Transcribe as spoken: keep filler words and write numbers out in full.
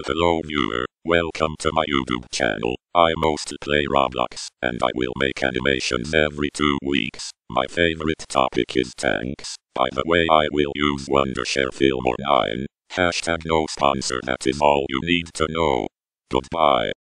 Hello viewer, welcome to my YouTube channel. I mostly play Roblox, and I will make animations every two weeks. My favorite topic is tanks. By the way, I will use Wondershare Fillmore nine. Hashtag no sponsor, that is all you need to know. Goodbye.